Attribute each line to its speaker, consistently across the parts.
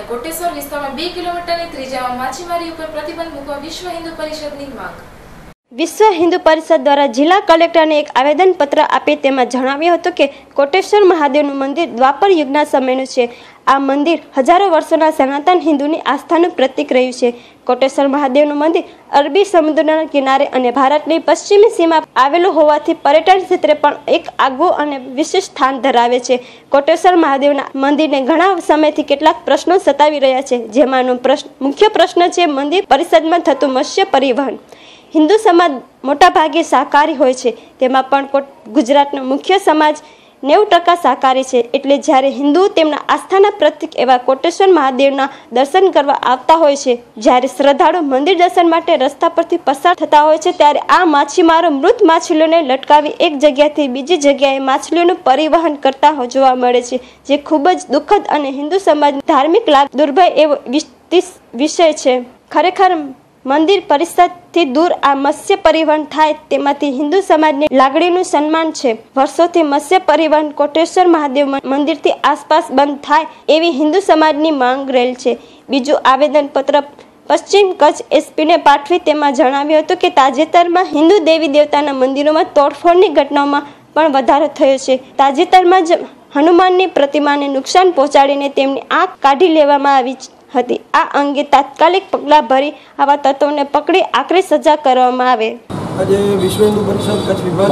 Speaker 1: કોટેશ્વર વિસ્તારમાં 2 કિલોમીટરની ત્રિજ્યામાં માછીમારી ઉપર પ્રતિબંધ મૂકવા વિશ્વ હિન્દુ પરિષદની માંગ।
Speaker 2: વિશ્વ હિન્દુ પરિષદ દ્વારા જિલ્લા કલેક્ટરને એક આવેદનપત્ર આપી તેમાં જણાવ્યું હતું કે કોટેશ્વર મહાદેવનું મંદિર દ્વાપર યુગના સમયનું છે। આ મંદિર હજારો વર્ષોના સનાતન હિન્દુની આસ્થાનું પ્રતીક રહ્યું છે। કોટેશ્વર મહાદેવનું મંદિર અરબી સમુદ્રના કિનારે અને ભારતની પશ્ચિમી સીમા આવેલું હોવાથી પર્યટન ક્ષેત્રે પણ એક આગવું અને વિશેષ સ્થાન ધરાવે છે। કોટેશ્વર મહાદેવના મંદિરને ઘણા સમયથી કેટલાક પ્રશ્નો સતાવી રહ્યા છે, જેમાંનો મુખ્ય પ્રશ્ન છે મંદિર પરિસરમાં થતું મત્સ્ય પરિવહન। હિન્દુ સમાજ મોટાભાગે શાકાહારી હોય છે, તેમાં પણ ગુજરાતનો મુખ્ય સમાજ 90% શાકાહારી છે। એટલે જ્યારે હિન્દુઓ તેમના આસ્થાના પ્રતીક એવા કોટેશ્વર મહાદેવના દર્શન કરવા આવતા હોય છે, જ્યારે શ્રદ્ધાળુ મંદિર દર્શન માટે રસ્તા પરથી પસાર થતા હોય છે, ત્યારે આ માછીમારો મૃત માછલીઓને લટકાવી એક જગ્યાથી બીજી જગ્યાએ માછલીઓનું પરિવહન કરતા જોવા મળે છે, જે ખૂબ જ દુઃખદ અને હિન્દુ સમાજ ધાર્મિક લાભ દુર્ભય એવો વિષય છે। ખરેખર મંદિર પરિસરથી દૂર આ મત્સ્ય પરિવહન થાય તેમાંથી હિન્દુ સમાજની લાગણીનું સન્માન છે। વર્ષોથી મત્સ્ય પરિવહન કોટેશ્વર મહાદેવ મંદિરથી આસપાસ બંધ થાય એવી હિન્દુ સમાજની માંગ રહેલ છે। બીજું આવેદનપત્ર પશ્ચિમ કચ્છ એસપીને પાઠવી તેમાં જણાવ્યું હતું કે તાજેતરમાં હિન્દુ દેવી દેવતાના મંદિરોમાં તોડફોડની ઘટનાઓમાં પણ વધારો થયો છે। તાજેતરમાં જ હનુમાનની પ્રતિમાને નુકસાન પહોંચાડીને તેમની આંખ કાઢી લેવામાં આવી હતી। આ અંગે તાત્કાલિક પગલાં ભરી આવા તત્વોને પકડી આકરી સજા કરવામાં આવે।
Speaker 3: આજે વિશ્વ હિન્દુ પરિષદ કચ્છ વિભાગ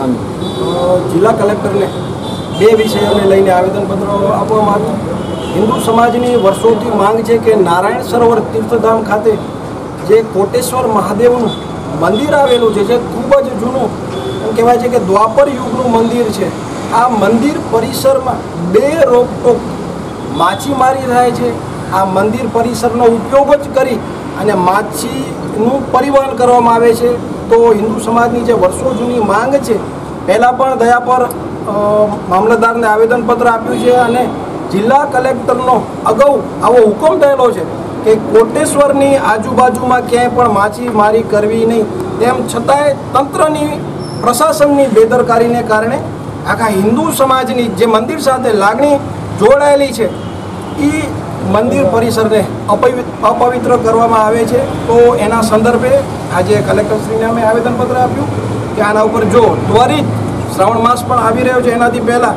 Speaker 3: તરફથી જિલ્લા કલેક્ટરને 2 વિષયોને લઈને આવેદનપત્ર આપવામાં આવ્યું। હિન્દુ સમાજની વર્ષોથી માંગ છે કે નારાયણ સરોવર તીર્થધામ ખાતે જે કોટેશ્વર મહાદેવનું મંદિર આવેલું છે, જે ખૂબ જ જૂનું એમ કહેવાય છે કે દ્વાપર યુગનું મંદિર છે, આ મંદિર પરિસરમાં 2 રોકટોક માછીમારી થાય છે। આ મંદિર પરિસરનો ઉપયોગ જ કરી અને માછીનું પરિવહન કરવામાં આવે છે। તો હિન્દુ સમાજની જે વર્ષો જૂની માંગ છે, પહેલાં પણ દયા પર મામલતદારને આવેદનપત્ર આપ્યું છે અને જિલ્લા કલેક્ટરનો અગાઉ આવો હુકમ થયેલો છે કે કોટેશ્વરની આજુબાજુમાં ક્યાંય પણ માછીમારી કરવી નહીં, તેમ છતાંય તંત્રની પ્રશાસનની બેદરકારીને કારણે આખા હિન્દુ સમાજની જે મંદિર સાથે લાગણી જોડાયેલી છે એ મંદિર પરિસરને અપવિત્ર કરવામાં આવે છે। તો એના સંદર્ભે આજે કલેક્ટરશ્રીને અમે આવેદનપત્ર આપ્યું કે આના ઉપર જો ત્વરિત શ્રાવણ માસ પણ આવી રહ્યો છે, એનાથી પહેલાં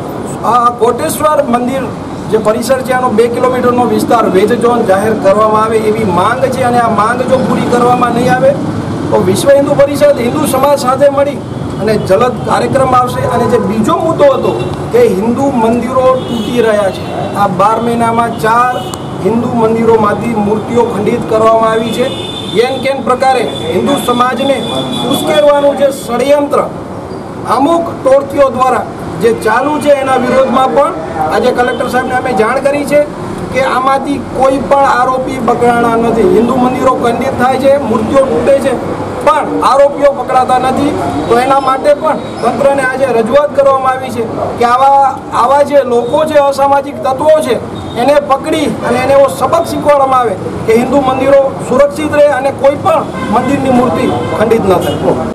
Speaker 3: આ કોટેશ્વર મંદિર જે પરિસર છે આનો 2 કિલોમીટરનો વિસ્તાર વેજ ઝોન જાહેર કરવામાં આવે એવી માંગ છે। અને આ માંગ જો પૂરી કરવામાં નહીં આવે તો વિશ્વ હિન્દુ પરિષદ હિન્દુ સમાજ સાથે મળી અને જલદ કાર્યક્રમ આવશે। અને જે બીજો મુદ્દો હતો કે હિન્દુ મંદિરો તૂટી રહ્યા છે, આ 12 મહિનામાં 4 હિન્દુ મંદિરોમાંથી મૂર્તિઓ ખંડિત કરવામાં આવી છે। એન કેન પ્રકારે હિન્દુ સમાજને ઉશ્કેરવાનું જે ષડયંત્ર અમુક ટોળકીઓ દ્વારા જે ચાલુ છે, એના વિરોધમાં પણ આજે કલેક્ટર સાહેબને અમે જાણ કરી છે કે આમાંથી કોઈ પણ આરોપી પકડાણા નથી। હિન્દુ મંદિરો ખંડિત થાય છે, મૂર્તિઓ તૂટે છે, પણ આરોપીઓ પકડાતા નથી। તો એના માટે પણ તંત્રને આજે રજૂઆત કરવામાં આવી છે કે આવા જે લોકો છે, અસામાજિક તત્વો છે, એને પકડી અને એને એવો સબક શીખવાડવામાં આવે કે હિન્દુ મંદિરો સુરક્ષિત રહે અને કોઈ પણ મંદિરની મૂર્તિ ખંડિત ન થાય।